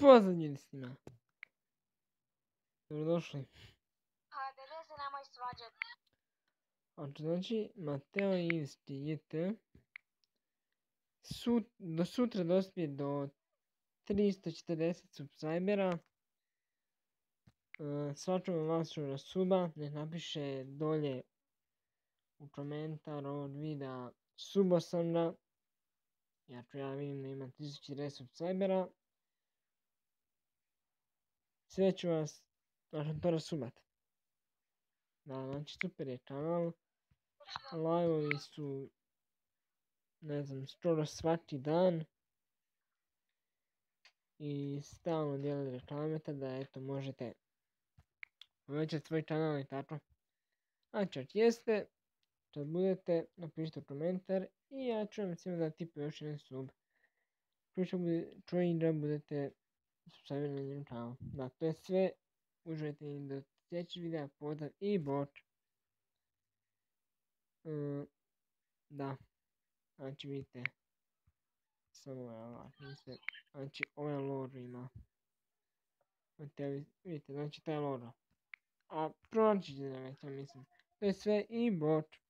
Pozdrav ljudi s njima. Dobrodošli. HDD se nemoj svađati. Znači, Mateo i Ivisti JT do sutra dospije do 340 subscribera. Svačamo vašega suba, ne napiše dolje u komentar ovog videa subo sam ga. Ja vidim da ima 1040 subscribera. Sve ću vas nakon toga subat. Da, znači super je kanal. Live-ovi su, ne znam, skoro svaki dan. I stalno dijelim reklame, da eto možete povećati svoj kanal i tako. A čak jeste, kad budete, napišite komentar i ja ću vam svima dati po još jedan sub. Koji da budete subscriberi na njenom kanalu. Da, to je sve. Uživajte i do sljedećeg videa, pozdrav i bok. Da, znači vidite. Samo znači ovaj lore ima. Vidite, znači taj lore. A pronaći ćete da već, ja mislim. To je sve i bok.